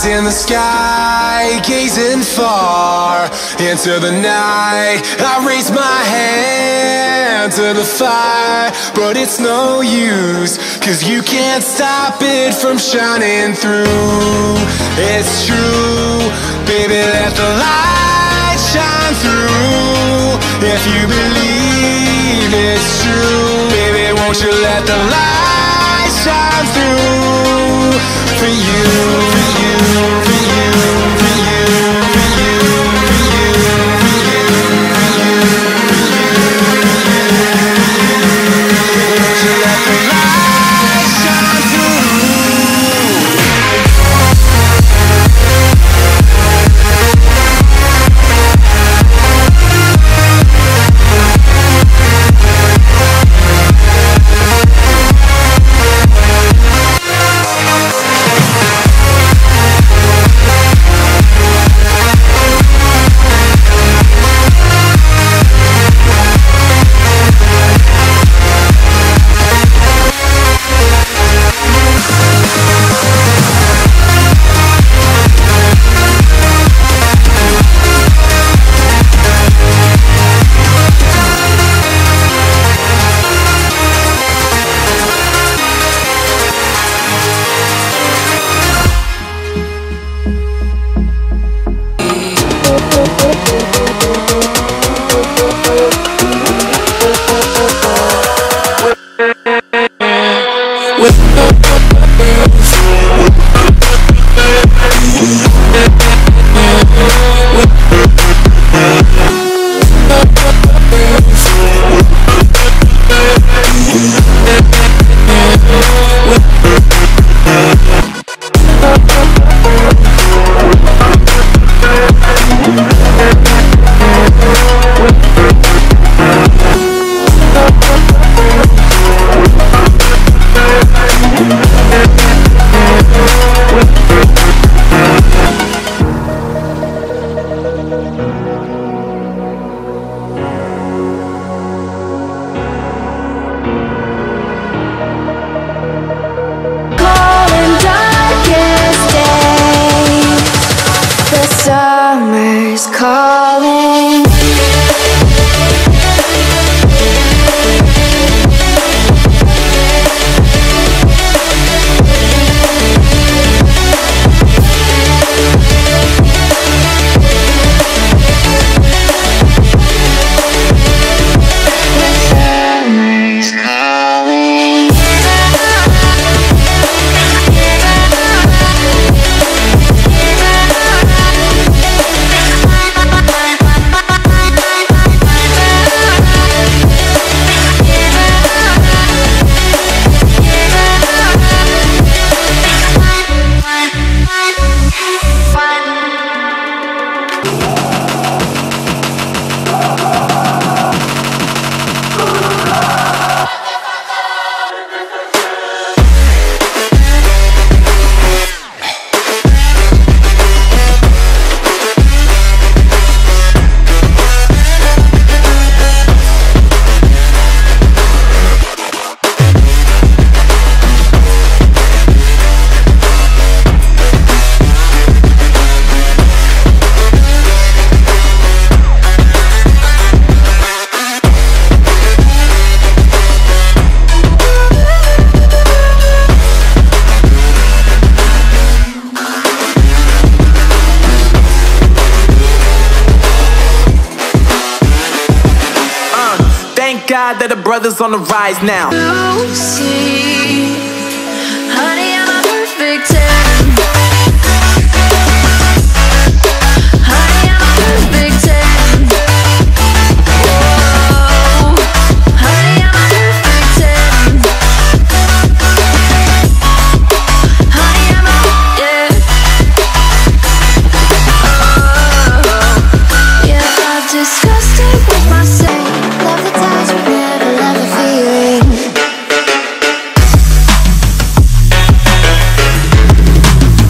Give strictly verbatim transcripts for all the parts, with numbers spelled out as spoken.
eyes in the sky, gazing far into the night. I raise my hand to the fire, but it's no use, cause you can't stop it from shining through. It's true, baby, let the light shine through. If you believe it's true, baby, won't you let the light shine through. For you, for you, for you, for you, for you, for you, for you, for you, won't you let the light shine through. Sommer's calling. God that the brothers on the rise now. Lucy, honey, I'm a perfect ten. Honey, I'm a perfect ten. Whoa, honey, I'm a perfect ten. Honey, I'm a, yeah. Oh, yeah, I've discussed it with myself. Love the touch, but never love the feeling.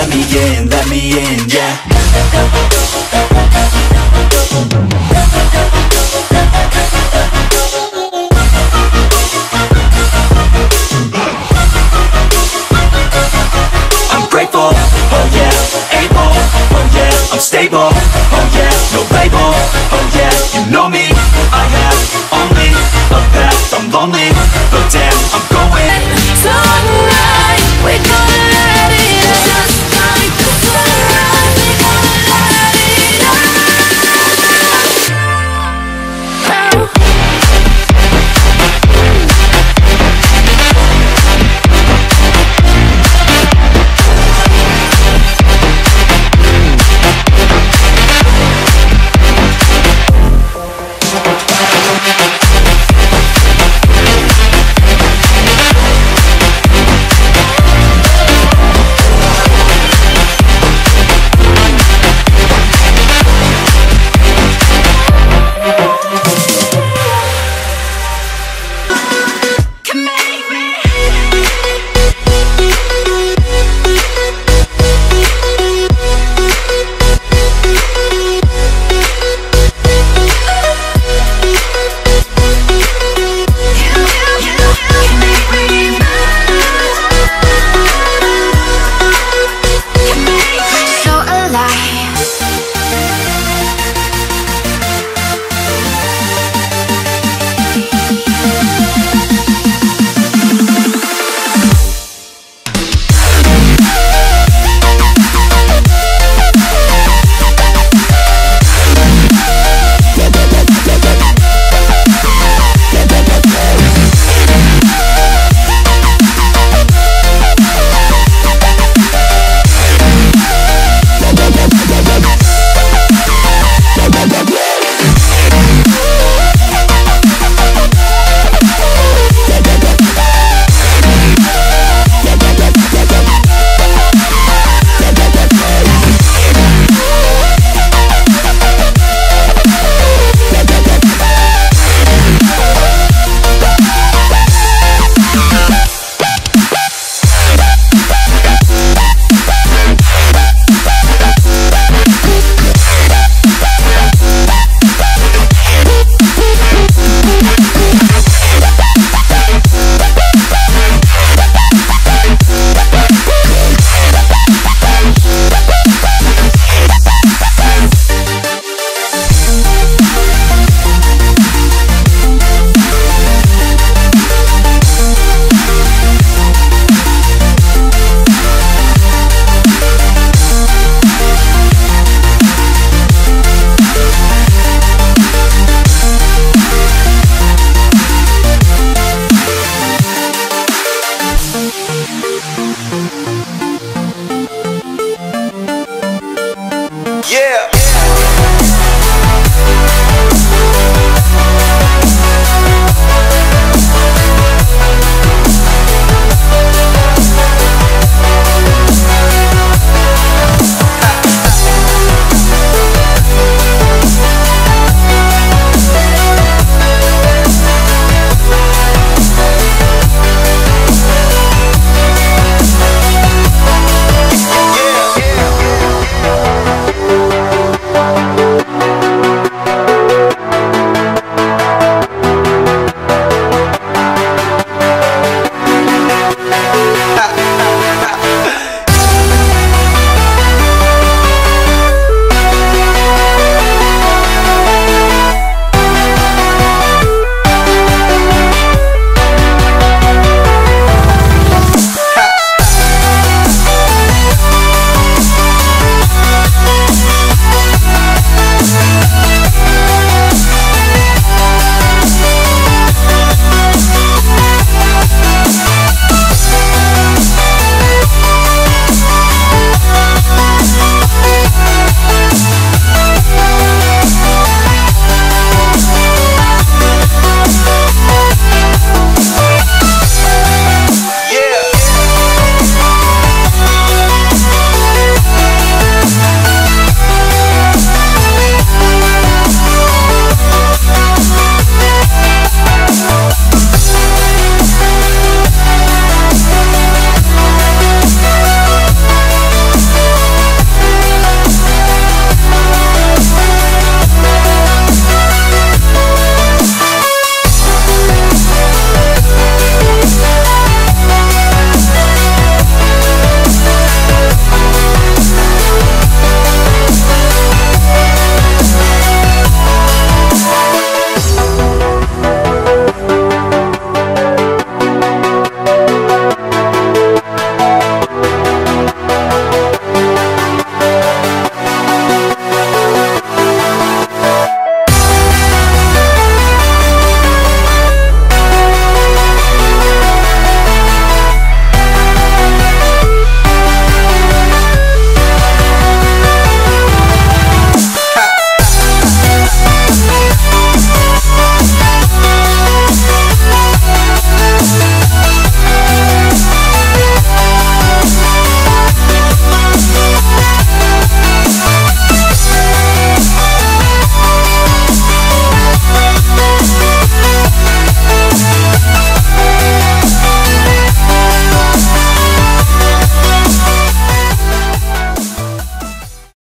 let me in, let me in, yeah. I'm grateful, oh yeah, able, oh yeah, I'm stable, oh yeah, no label, oh yeah, you know me, I have only a path, I'm lonely,